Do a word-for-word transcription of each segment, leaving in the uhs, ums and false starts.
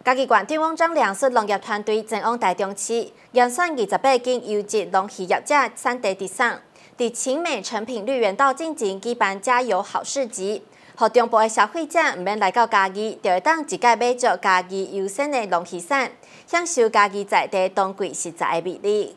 嘉义县长翁章良率农业团队前往台中市，严选二十八间优质农渔业者产地直送，伫晴美成品绿园道进行举办加油好市集，让中部的消费者唔免来到嘉义，就会当直接买着嘉义优选的农渔产，享受嘉义在地当季实在的魅力。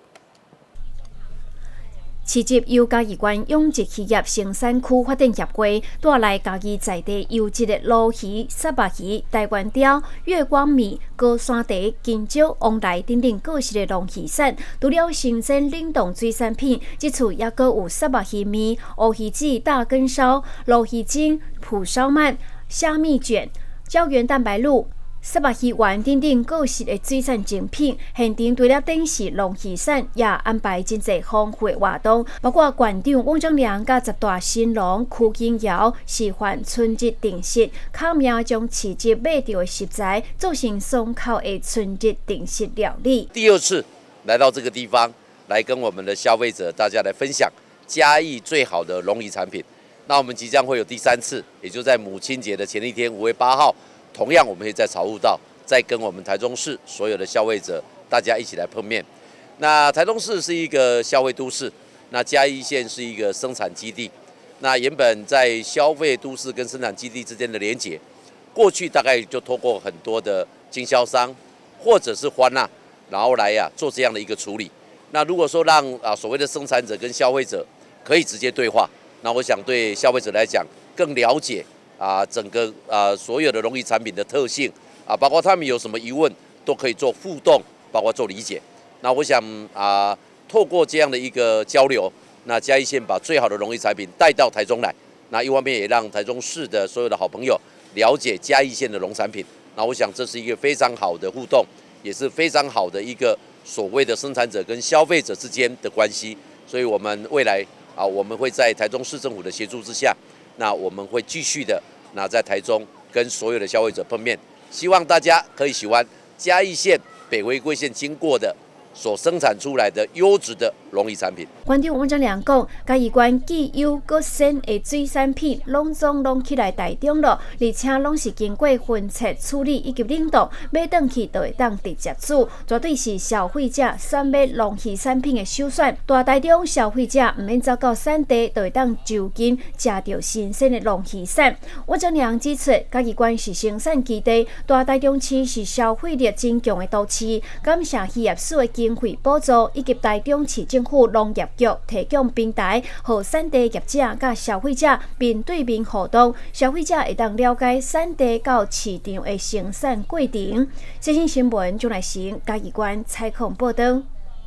市集由嘉义县养殖渔业生产区发展协会带来嘉义在地优质的鲈鱼、沙巴鱼、台湾鲷、月光米、高山茶、金蕉、旺来等等各式的农渔产。除了新鲜冷冻水产品，这次也阁有沙巴鱼面、乌鱼子大根烧、鲈鱼精、蒲烧鳗、虾米卷、胶原蛋白露。 沙巴鱼丸等等各式的水产精品，现场除了展示农渔产，也安排真侪丰富的活动，包括县长翁章良甲十大新农曲景瑶示范春节定食，巧妙将市集买到的食材做成爽口的春节定食料理。 第二次来到这个地方，来跟我们的消费者大家来分享嘉义最好的农渔产品。那我们即将会有第三次，也就在母亲节的前一天，五月八号。 同样，我们会在草悟道再跟我们台中市所有的消费者大家一起来碰面。那台中市是一个消费都市，那嘉义县是一个生产基地。那原本在消费都市跟生产基地之间的连结，过去大概就透过很多的经销商或者是欢纳，然后来呀、啊、做这样的一个处理。那如果说让啊所谓的生产者跟消费者可以直接对话，那我想对消费者来讲更了解。 啊，整个啊所有的农渔产品的特性啊，包括他们有什么疑问，都可以做互动，包括做理解。那我想啊，透过这样的一个交流，那嘉义县把最好的农渔产品带到台中来，那一方面也让台中市的所有的好朋友了解嘉义县的农产品。那我想这是一个非常好的互动，也是非常好的一个所谓的生产者跟消费者之间的关系。所以我们未来啊，我们会在台中市政府的协助之下。 那我们会继续的，那在台中跟所有的消费者碰面，希望大家可以喜欢嘉义县北回归线经过的所生产出来的优质的农渔产品。 县长翁章良讲，嘉义县既有各鲜的水产品，拢总拢起来台中了，而且拢是经过分切处理以及冷冻，买回去就会当直接煮，绝对是消费者选买农渔产品的首选。大台中消费者唔免走到产地，就会当就近食到新鲜的农渔产。翁章良指出，嘉义县是生产基地，大台中市是消费力真强的都市，感谢渔业署的经费补助以及台中市政府农业局提供平台，让产地业者甲消费者面对面互动，消费者会当了解产地到市场的生产过程。最新新闻将来时嘉义县采访报道。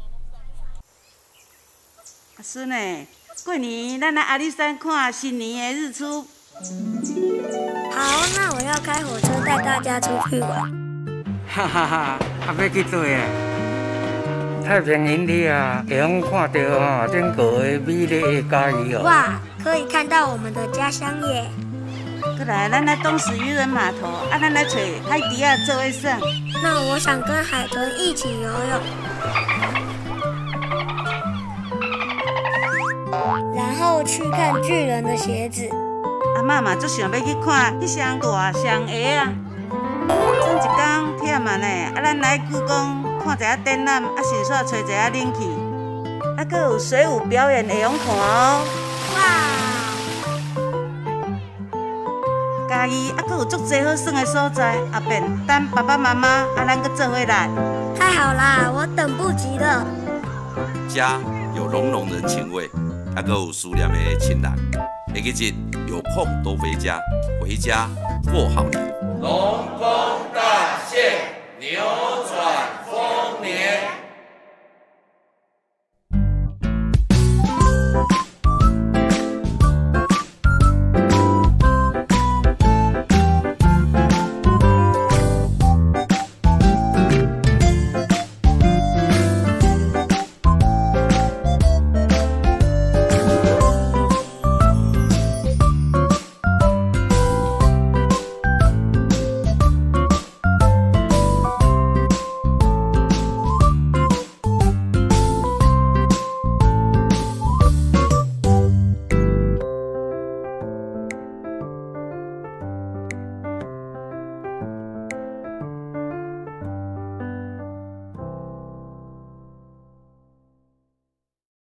阿孙诶，过年咱来阿里山看新年的日出。 好，那我要开火车带大家出去玩。 哈哈哈，还要去对啊！太平营里啊，会用看到吼整个的美丽的嘉义哦。 哇，可以看到我们的家乡耶！ 过来，咱来东石渔人码头，啊，咱来找海迪亚做位耍。 那我想跟海豚一起游泳，然后去看巨人的鞋子。 阿嬷嘛，足想要去看迄双大双鞋啊！前一天忝啊呢，啊，咱来故宫。 看一下展览，啊，顺便吹一下冷气，啊，阁有水舞表演会用看哦。哇！嘉义啊，阁有足侪好耍的所在，后边等爸爸妈妈啊，咱阁做伙来。 太好啦，我等不及了。 家有浓浓人情味，啊，阁有思念的亲人。下个日有空多回家，回家过好年。龙宫。